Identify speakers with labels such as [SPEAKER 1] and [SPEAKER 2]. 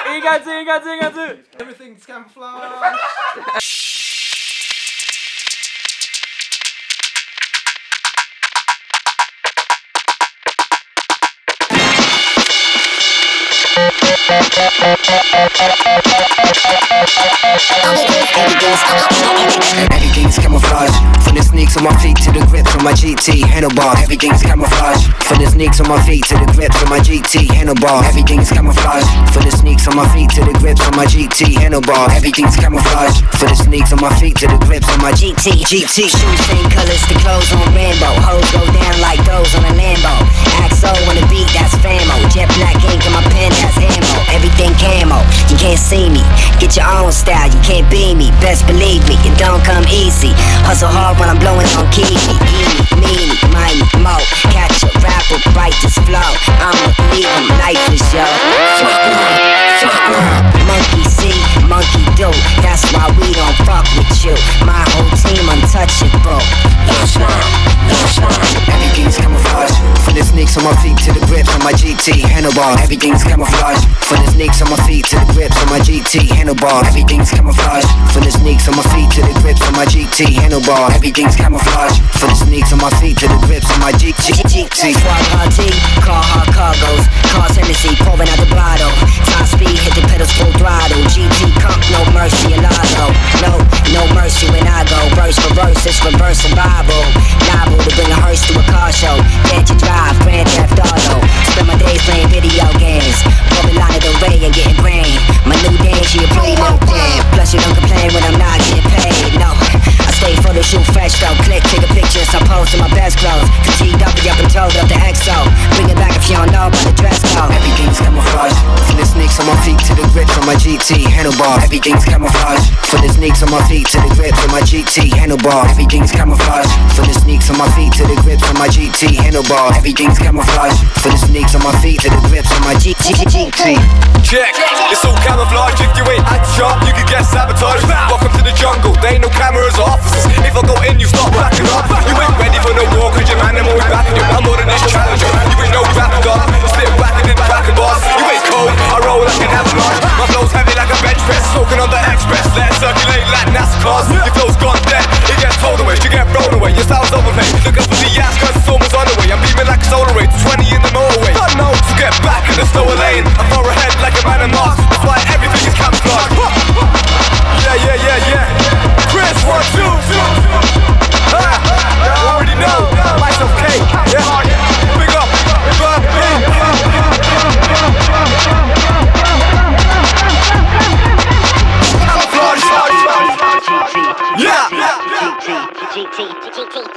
[SPEAKER 1] 인가즈.
[SPEAKER 2] Everything's camouflage.
[SPEAKER 3] Everything's camouflage. From the sneaks on my feet to the grips on my GT handlebar. Everything's camouflage. From the sneaks on my feet to the grips on my GT handlebar. Everything's camouflage. From the sneaks on my feet to the grips on my GT handlebar. Everything's camouflage. For the sneaks on my feet to the grips on my GT.
[SPEAKER 4] Shoes same colors, the clothes on Rambo. Hoes go down like those on a Lambo. XO on the beat, that's famo. Jet black ink in my pen, that's ammo. Everything camo, you can't see me. Get your own style, you can't be me. Best believe me, it don't come easy. Hustle hard when I'm blowing on Kiwi. Eeny, meeny, miny, mo. Catch a rapper, bite this flow. I'ma leave him lifeless, yo. Monkey see, monkey do. That's why we don't fuck with you. My whole team untouchable.
[SPEAKER 3] Everything's camouflage. From the sneaks on my feet to the grips on my GT handlebar. Everything's camouflage. From the sneaks on my feet to the grips on my GT handlebar. Everything's camouflage. From the sneaks on my feet to the grips on my GT handlebar. Everything's camouflage. From the sneaks on my feet to the grips on my GT.
[SPEAKER 4] Swag RT, car hard cargoes. Cars Hennessy, pouring out the bottle. Top speed, hit the pedals full throttle. GT comp, no mercy, Alado. No mercy when I go. Verse for verse, it's reverse survival. Novel to bring a hearse to a car show. Can't you drive, Grand Theft Auto. Spend my days playing video games. Pouring Lana Del Rey and getting brain. My new dance, she a pretty little thing. Plus you don't complain when I'm not getting paid. No, I stay photo shoot fresh though. Click, take a picture, so post in my best clothes. Fatigued up, up and told up the XO. Bring it back if you don't know about the dress code.
[SPEAKER 3] Everything's camouflage. From the sneaks on my feet to the grips on my GT handlebar. Everything's camouflage. From the sneaks on my feet to the grips on my GT handlebar. Everything's camouflage. From the sneaks on my feet to the grips on my GT handlebar. Everything's camouflage. From the sneaks on my feet to the grips on my GT.
[SPEAKER 5] Check, it's all camouflage. If you ain't act sharp, you can get sabotaged. Welcome to the jungle, there ain't no cameras or officers. If I go in, you start backing up. You ain't ready for no war, cause your man, I'm always backing you. I'm more than this challenger. You ain't no rapper dog, spit rapping in cracking bars. You ain't cold, I roll like an avalanche. My flow's heavy like a bench press, soaking on the express. Let it circulate like NASCARs. Your flow's gone dead, it gets told away, you get thrown away. Your style's overplayed, look up for the ass cause it's almost on the way. I'm beaming like a solar ray, 20 in the motorway. But no, to get back in the slower lane. I'm far ahead like a man of Mars. That's why everything is camouflage. Yeah. Chris, 1, 2. You already know. Myself K. Yeah. Big up. Camouflage. Yeah.